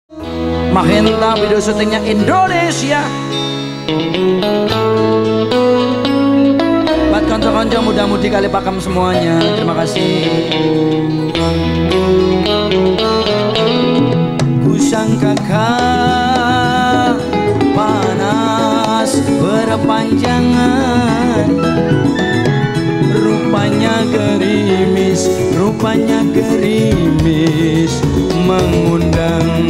Mahenta video syutingnya Indonesia. Buat konco-konco muda-mudi kali pakam semuanya, terima kasih. Kusangka panas berpanjangan, rupanya gerimis mengundang.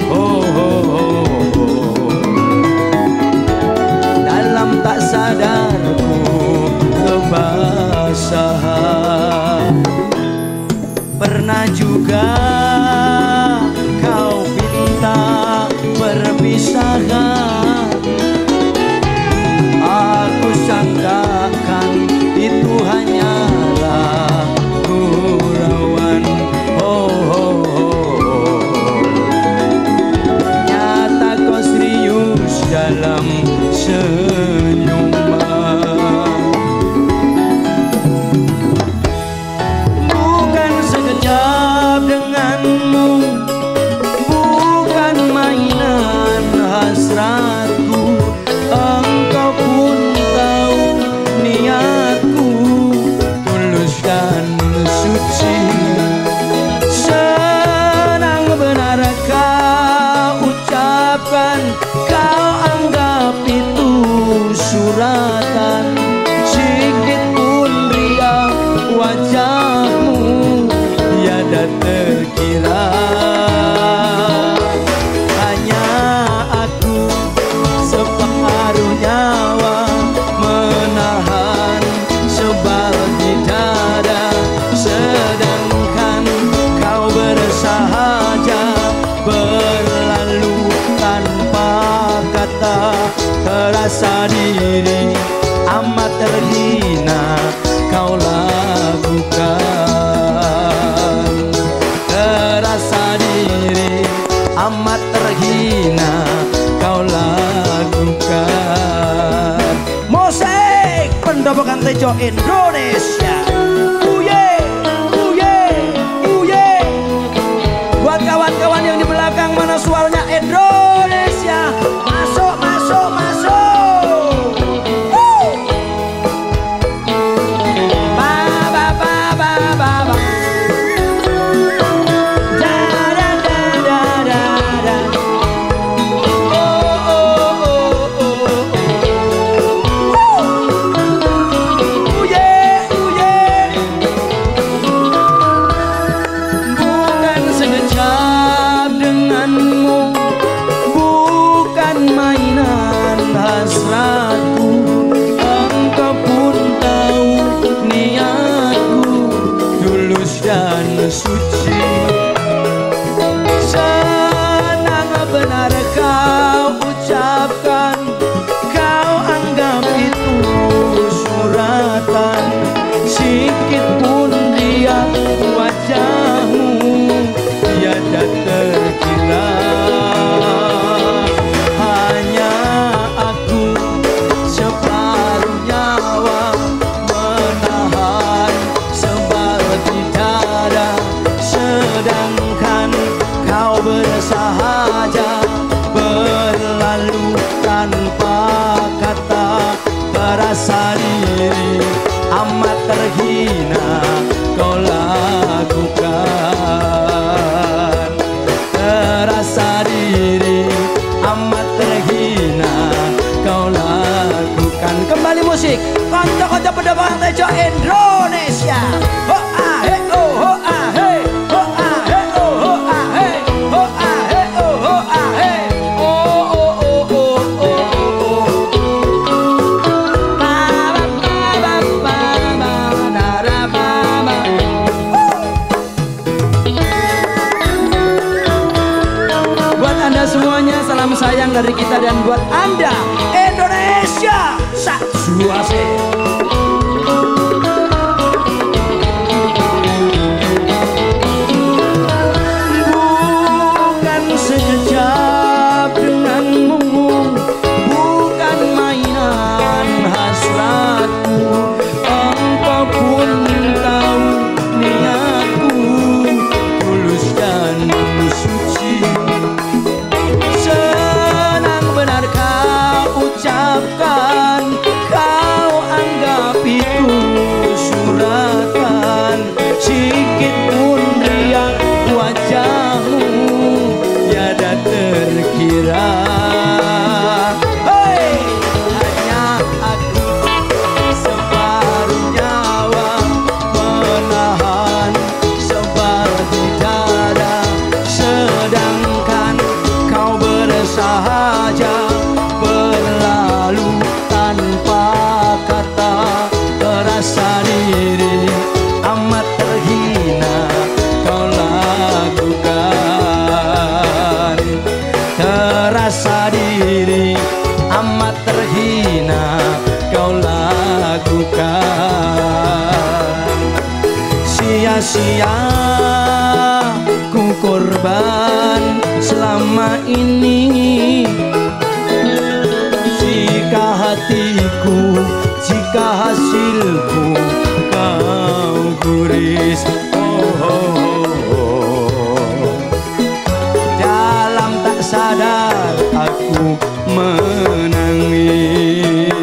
Dalam tak sadarku kebasahan. Pernah juga kau minta perpisahan, aku sangkakan itu hanyalah gurauan. Nyata kau serius dalam senyuman. Bukan sekejap denganmu, bukan mainan hasratku. Engkau pun tahu niatku tulus dan suci. Senang benar kau ucapkan, kau anggap itu suratan. Sedikit pun riak wajahmu tiada terkira. Hanya aku separuh nyawa menahan sebal di dada, sedangkan kau bersahaja berlalu tanpa kata. Terasa diri amat terhina kau lakukan. Terasa diri amat terhina kau lakukan. Musik pendopokan Tejo Indonesia. Uye, uye, uye. Buat kawan-kawan yang di belakang, mana suaranya Indonesia? Masuk, masuk, masuk. Suci, senang benar kau ucapkan, kau anggap itu suratan. Sedikit pun dia wajahmu tiada terkira. Hanya aku separuh nyawa menahan sebal di dada, sedangkan kau bersahaja berlalu tanpa kata. Terasa diri amat terhina kau lakukan. Terasa diri amat terhina kau lakukan. Kembali musik konco-konco pendopokan Tejo Indonesia. Ho ah he oh ho ah he. Semuanya salam sayang dari kita dan buat Anda Indonesia sak suase. Bukan sekejap denganmu, bukan mainan hasratku. Engkau pun tahu niatku tulus dan suci. sia-sia ku korban selama ini. Jika hatiku, jika hasilku kau guris, dalam tak sadar aku menangis.